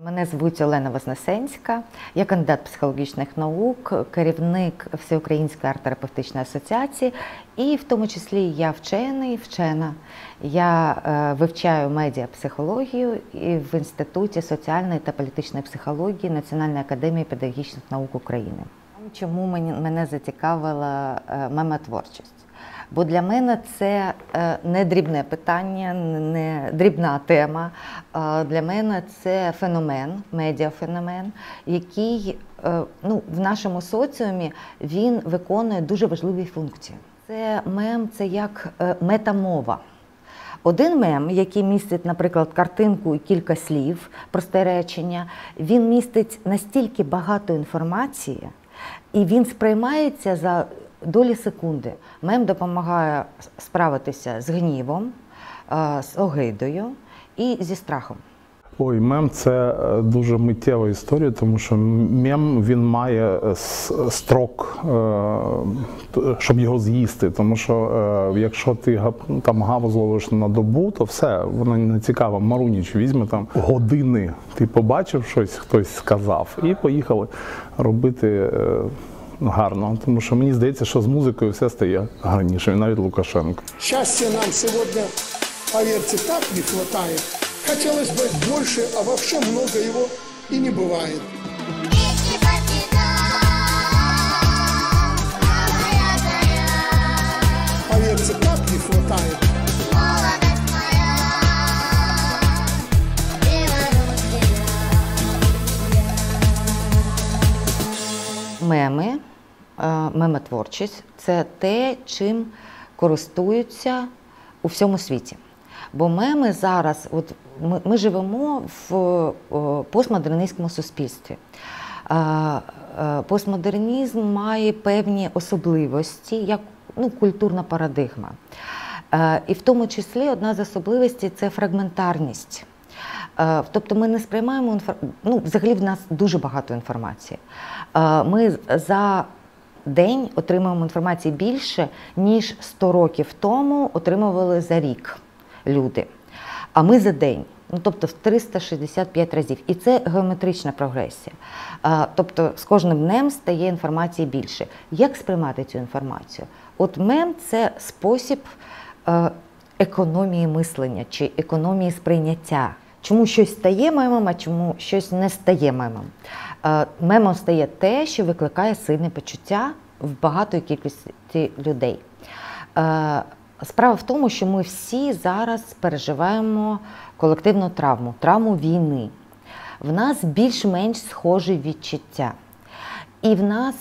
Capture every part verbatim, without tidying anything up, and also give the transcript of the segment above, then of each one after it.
Мене звуть Олена Вознесенська, я кандидат психологічних наук, керівник Всеукраїнської арт-терапевтичної асоціації і в тому числі я вчений, вчена. Я е, вивчаю медіапсихологію і в Інституті соціальної та політичної психології Національної академії педагогічних наук України. Чому мені, мене зацікавила е, мемотворчість? Бо для мене це не дрібне питання, не дрібна тема. Для мене це феномен, медіафеномен, який ну, в нашому соціумі він виконує дуже важливі функції. Це мем, це як метамова. Один мем, який містить, наприклад, картинку і кілька слів, просте речення, він містить настільки багато інформації, і він сприймається за долі секунди. Мем допомагає справитися з гнівом, з огидою і зі страхом. Ой, мем – це дуже миттєва історія, тому що мем, він має строк, щоб його з'їсти. Тому що якщо ти там гаву зловиш на добу, то все, воно не цікаво. Маруніч візьме там години. Ти побачив щось, хтось сказав, і поїхали робити гарно, тому що мені здається, що з музикою все стає гарніше, навіть Лукашенко. Щастя нам сьогодні, поверьте, так не вистачає. Хотілося б більше, а вообще много його і не буває. Поверьте, так не вистачає. Меми, мемотворчість – це те, чим користуються у всьому світі. Бо меми зараз, от ми, ми живемо в постмодерністському суспільстві. Постмодернізм має певні особливості, як ну, культурна парадигма. І в тому числі одна з особливостей – це фрагментарність. Тобто ми не сприймаємо інформацію, ну, взагалі в нас дуже багато інформації. Ми за день отримуємо інформації більше, ніж сто років тому отримували за рік люди. А ми за день, ну, тобто в триста шістдесят п'ять разів. І це геометрична прогресія. Тобто з кожним днем стає інформації більше. Як сприймати цю інформацію? От мем – це спосіб економії мислення чи економії сприйняття. Чому щось стає мемом, а чому щось не стає мемом? Мемом стає те, що викликає сильне почуття в багатої кількості людей. Справа в тому, що ми всі зараз переживаємо колективну травму, травму війни. В нас більш-менш схожі відчуття. І в нас,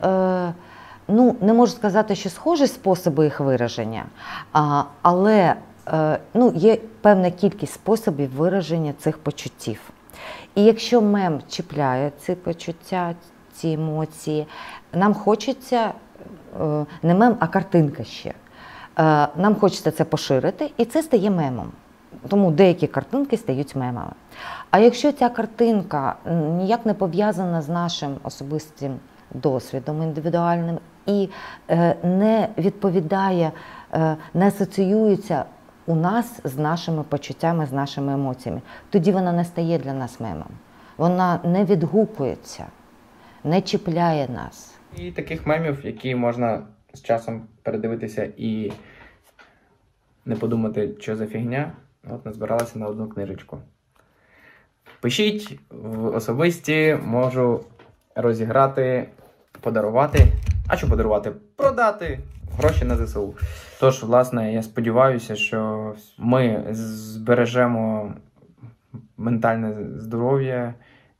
ну, не можу сказати, що схожі способи їх вираження, але ну, є певна кількість способів вираження цих почуттів. І якщо мем чіпляє ці почуття, ці емоції, нам хочеться, не мем, а картинка ще. Нам хочеться це поширити, і це стає мемом. Тому деякі картинки стають мемами. А якщо ця картинка ніяк не пов'язана з нашим особистим досвідом індивідуальним і не відповідає, не асоціюється у нас з нашими почуттями, з нашими емоціями, тоді вона не стає для нас мемом. Вона не відгукується, не чіпляє нас. І таких мемів, які можна з часом передивитися і не подумати, що за фігня, от назбиралася на одну книжечку. Пишіть в особисті, можу розіграти, подарувати. А що подарувати? Продати гроші на зе се у. Тож, власне, я сподіваюся, що ми збережемо ментальне здоров'я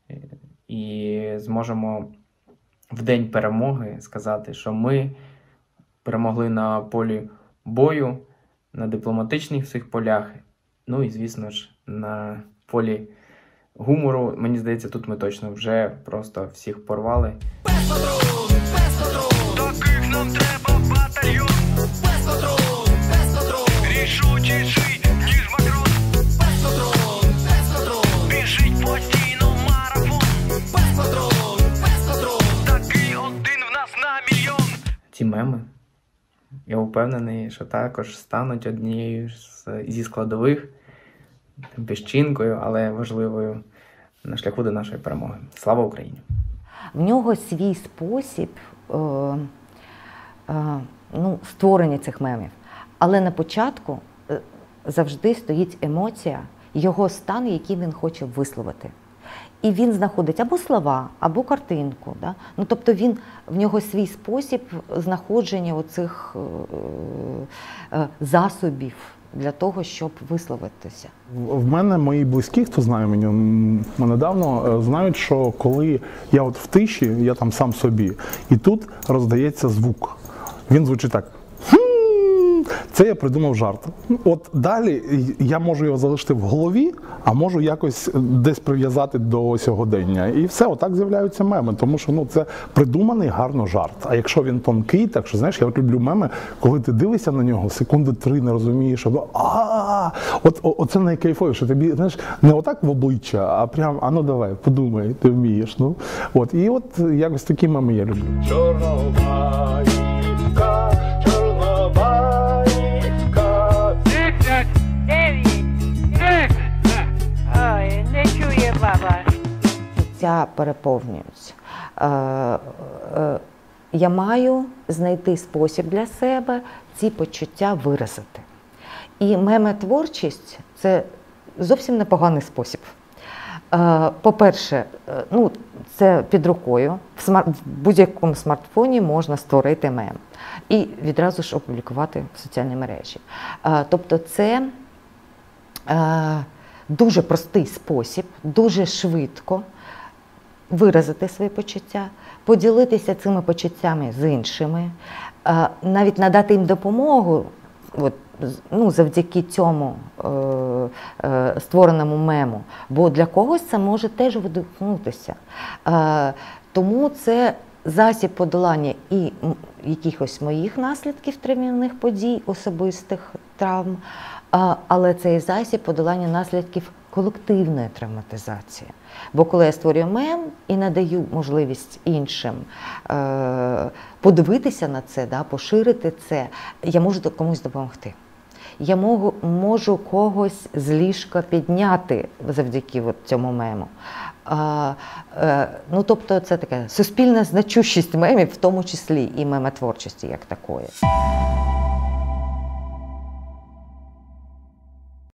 і зможемо в день перемоги сказати, що ми перемогли на полі бою, на дипломатичних всіх полях, ну і, звісно ж, на полі гумору. Мені здається, тут ми точно вже просто всіх порвали. Без патрон, без патрон, таких нам треба батальйон. Без патрон, без патрон, рішучіший, ніж Макрон. Без патрон, без патрон, біжить постійно марафон. Без патрон, без патрон, такий один в нас на мільйон. Ці меми, я впевнений, що також стануть однією зі складових, піщинкою, але важливою на шляху до нашої перемоги. Слава Україні! В нього свій спосіб е, е, ну, створення цих мемів. Але на початку е, завжди стоїть емоція, його стан, який він хоче висловити. І він знаходить або слова, або картинку. Да? Ну, тобто він, в нього свій спосіб знаходження оцих е, е, засобів для того, щоб висловитися. В мене мої близькі, хто знає мене, м, мене давно, е, знають, що коли я от в тиші, я там сам собі, і тут роздається звук. Він звучить так. Це я придумав жарт. От далі я можу його залишити в голові, а можу якось десь прив'язати до сьогодення. І все, отак з'являються меми, тому що ну, це придуманий гарно жарт. А якщо він тонкий, так що, знаєш, я от люблю меми, коли ти дивишся на нього, секунди три не розумієш, або а от оце найкайфовіше, тобі, знаєш, не отак в обличчя, а прям, а ну давай, подумай, ти вмієш. Ну, от, і от якось такі меми я люблю. Чорнобаївка, Чорнобаївка. Десять, дев'ять, десять. Ой, не чує баба. Почуття переповнюються. Е, е, я маю знайти спосіб для себе ці почуття виразити. І мемотворчість – це зовсім непоганий спосіб. Е, по-перше, е, ну, це під рукою. В, смарт... в будь-якому смартфоні можна створити мем. І відразу ж опублікувати в соціальній мережі. Е, тобто це е, дуже простий спосіб, дуже швидко виразити свої почуття, поділитися цими почуттями з іншими, е, навіть надати їм допомогу, от, ну, завдяки цьому е, е, створеному мему, бо для когось це може теж видихнутися. Е, тому це засіб подолання і якихось моїх наслідків травмівних подій, особистих травм, е, але це і засіб подолання наслідків колективної травматизації. Бо коли я створюю мем і надаю можливість іншим е, подивитися на це, да, поширити це, я можу комусь допомогти. Я можу, можу когось з ліжка підняти завдяки от цьому мему. А, е, ну, тобто це така суспільна значущість мемів, в тому числі і мемотворчості як такої.